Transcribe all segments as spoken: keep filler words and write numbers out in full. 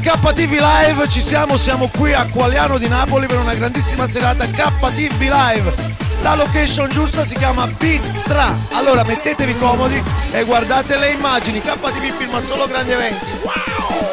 K T V Live, ci siamo, siamo qui a Qualiano di Napoli per una grandissima serata K T V Live. La location giusta si chiama Bistra. Allora mettetevi comodi e guardate le immagini. K T V filma solo grandi eventi. Wow!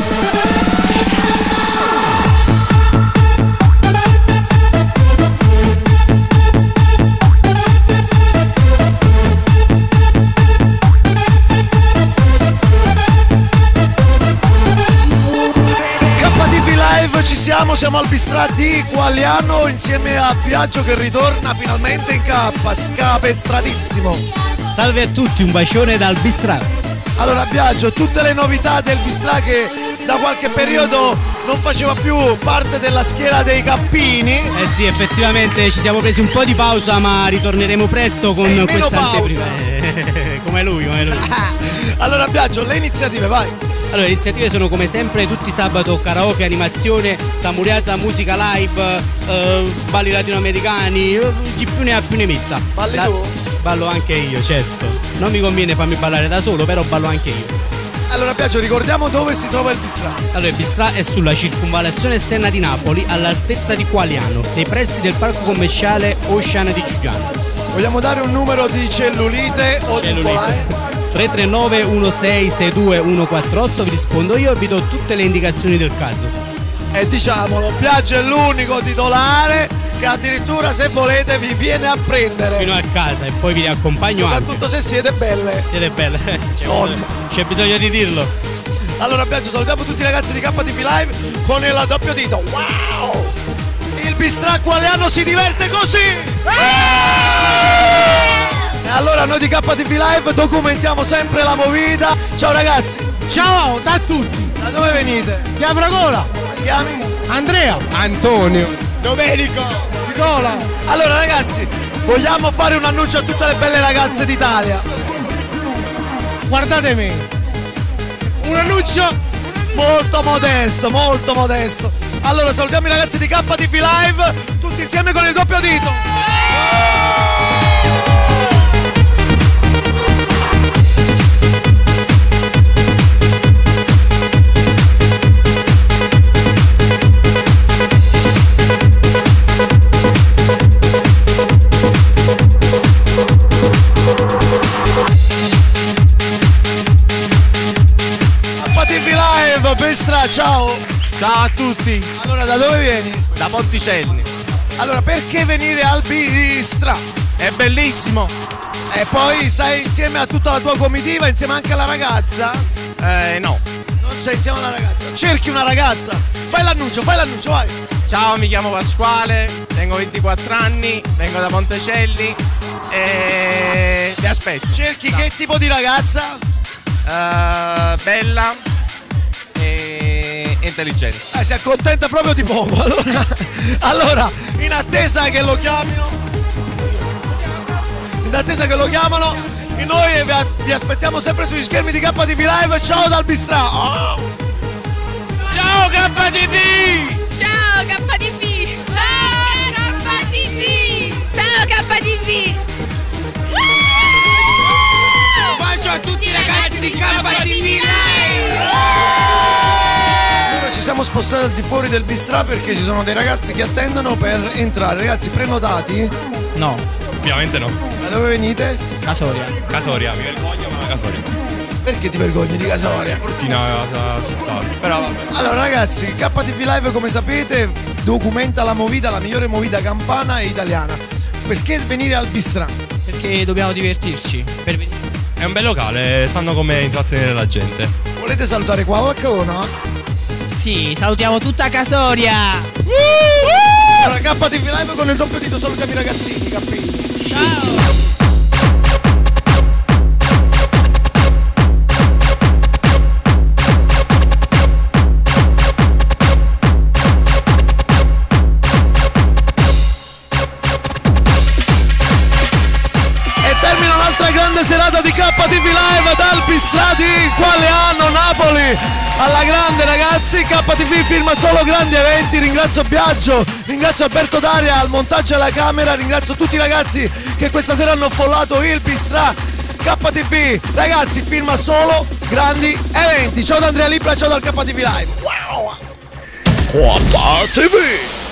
Ci siamo, siamo al Bistra di Qualiano insieme a Biagio che ritorna finalmente in K, scapestratissimo. Salve a tutti, un bacione dal Bistra. Allora Biagio, tutte le novità del Bistra che da qualche periodo non faceva più parte della schiera dei cappini. Eh sì, effettivamente ci siamo presi un po' di pausa, ma ritorneremo presto con questa anteprima. Eh, come lui, come lui. Allora Biagio, le iniziative, vai. Allora, le iniziative sono come sempre tutti sabato karaoke, animazione, tamuriata, musica live, eh, balli latinoamericani, eh, chi più ne ha più ne metta. Balli La, tu? Ballo anche io, certo. Non mi conviene farmi ballare da solo, però ballo anche io. Allora Biagio, ricordiamo dove si trova il Bistra. Allora, il Bistra è sulla circonvallazione Senna di Napoli, all'altezza di Qualiano, nei pressi del parco commerciale Oceana di Giuliano. Vogliamo dare un numero di cellulite o di Cellulite. tre tre nove uno sei sei due uno quattro otto, vi rispondo io e vi do tutte le indicazioni del caso. E diciamolo, Biagio è l'unico titolare che addirittura se volete vi viene a prendere. Fino a casa e poi vi accompagno anche. Soprattutto se siete belle. Siete belle, c'è, Oh, c'è bisogno di dirlo. Allora Biagio, salutiamo tutti i ragazzi di K T V Live con il doppio dito. Wow! Il Bistra Qualiano si diverte così! E allora noi di K T V Live documentiamo sempre la movida. Ciao ragazzi! Ciao da tutti! Da dove venite? Di Afragola! Ti chiami? Andrea! Antonio! Domenico! Nicola! Allora ragazzi, vogliamo fare un annuncio a tutte le belle ragazze d'Italia. Guardate me! Un annuncio molto modesto, molto modesto. Allora salutiamo i ragazzi di K T V Live, tutti insieme con il doppio dito. Bistra, ciao! Ciao a tutti! Allora, da dove vieni? Da Ponticelli. Allora, perché venire al Bistra? È bellissimo! E poi stai insieme a tutta la tua comitiva, insieme anche alla ragazza? Eh, no. Non sei insieme alla ragazza? Cerchi una ragazza! Fai l'annuncio, fai l'annuncio, vai! Ciao, mi chiamo Pasquale, tengo ventiquattro anni, vengo da Ponticelli e vi aspetto. Cerchi no. che tipo di ragazza? Uh, bella e intelligente. Eh, si accontenta proprio di poco. Allora, allora, in attesa che lo chiamino, in attesa che lo chiamano, noi vi aspettiamo sempre sugli schermi di K T V Live. Ciao dal Bistra. Oh. Ciao K T V! Ciao K T V! Ciao K T V! Ciao K T V! Un bacio a tutti i ragazzi di K T V Live! Ci siamo spostati al di fuori del Bistra perché ci sono dei ragazzi che attendono per entrare. Ragazzi, prenotati? No. Ovviamente no. Da dove venite? Casoria. Casoria, mi vergogno ma Casoria. Perché ti vergogni di Casoria? Cortina la città. Però vabbè. Allora ragazzi, K T V Live come sapete documenta la movida, la migliore movida campana e italiana. Perché venire al Bistra? Perché dobbiamo divertirci. Per venire. È un bel locale, sanno come intrattenere la gente. Volete salutare qua qualcuno? Sì, salutiamo tutta Casoria! Allora K T V Live con il doppio dito, salutiamo i ragazzini, capito? Ciao! Serata di K T V Live dal Bistra di Qualiano, Napoli. Alla grande ragazzi, K T V firma solo grandi eventi. Ringrazio Biagio, ringrazio Alberto Daria al montaggio e alla camera, ringrazio tutti i ragazzi che questa sera hanno follato il Bistra. K T V, ragazzi, firma solo grandi eventi. Ciao da Andrea Libra, ciao dal K T V Live. Wow! K T V